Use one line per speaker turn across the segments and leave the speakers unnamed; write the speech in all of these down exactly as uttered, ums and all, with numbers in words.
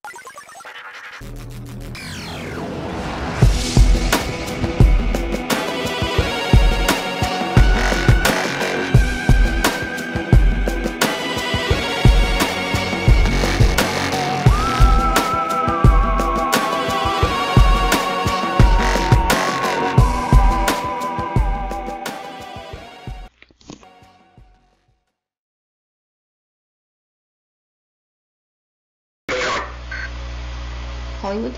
Hollywood?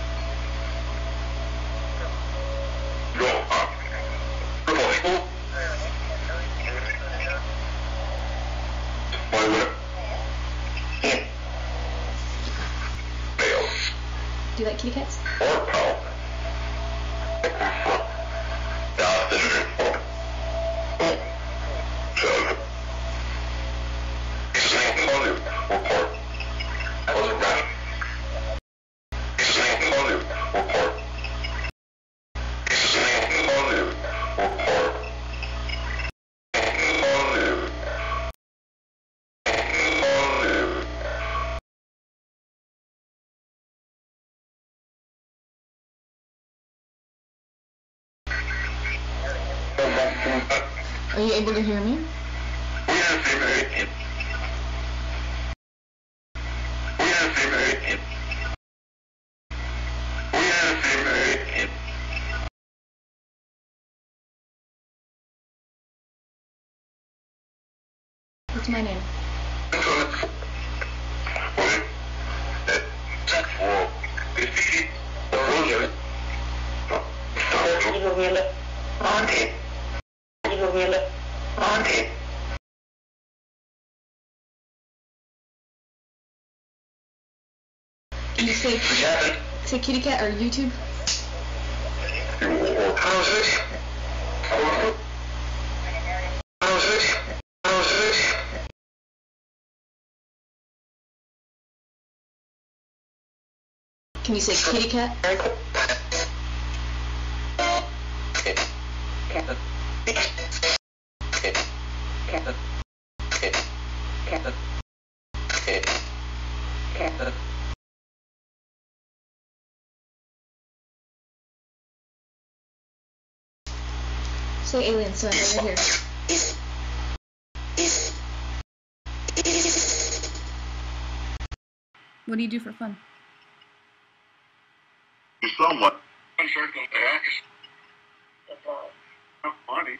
Do you like kitty cats? Are you able to hear me? What's my name? Can you say, say kitty cat or YouTube? Can you say kitty cat? Say alien son over here. What do you do for fun?
Somewhat. Money.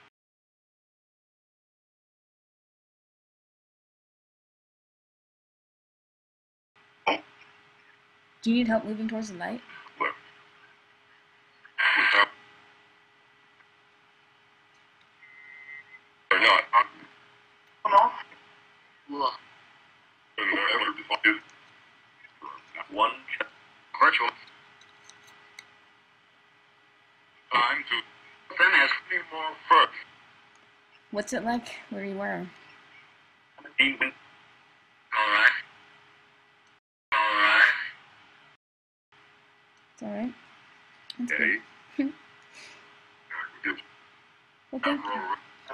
Do you need help moving towards the light?
Or not. One virtual time to then has three more first.
What's it like? What are you wearing?
Even. Alright. Alright.
It's alright. That's
Hey.
good. Well, thank you.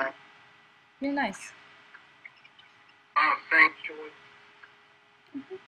You're nice.
Oh, thank you.
Mm-hmm.